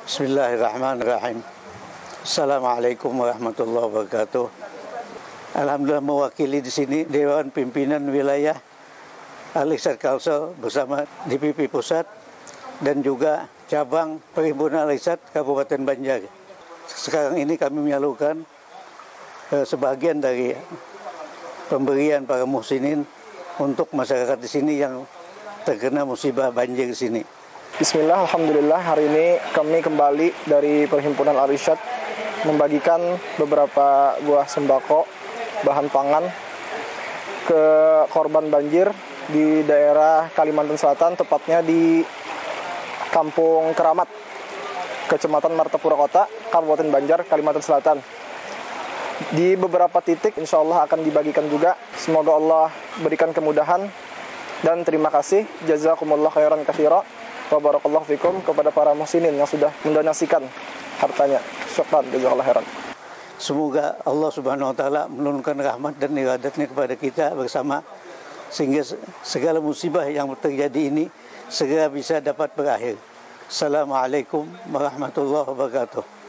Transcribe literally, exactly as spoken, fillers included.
Bismillahirrahmanirrahim. Assalamualaikum warahmatullahi wabarakatuh. Alhamdulillah mewakili di sini Dewan Pimpinan Wilayah Al-Irsyad Kalsel bersama D P P Pusat dan juga cabang Perhimpunan Al-Irsyad Kabupaten Banjar. Sekarang ini kami menyalurkan eh, sebagian dari pemberian para muhsinin untuk masyarakat di sini yang terkena musibah banjir di sini. Bismillah, Alhamdulillah, hari ini kami kembali dari Perhimpunan Al-Irsyad membagikan beberapa buah sembako, bahan pangan ke korban banjir di daerah Kalimantan Selatan, tepatnya di Kampung Keramat, Kecamatan Martapura Kota, Kabupaten Banjar, Kalimantan Selatan. Di beberapa titik insya Allah akan dibagikan juga. Semoga Allah berikan kemudahan dan terima kasih. Jazakumullah khairan katsira. Wa barakallahu fikum kepada para muhsinin yang sudah mendonasikan hartanya. Syukran, jazakallahu khairan. Semoga Allah Subhanahu wa taala menurunkan rahmat dan iradatnya kepada kita bersama sehingga segala musibah yang terjadi ini segera bisa dapat berakhir. Assalamualaikum warahmatullahi wabarakatuh.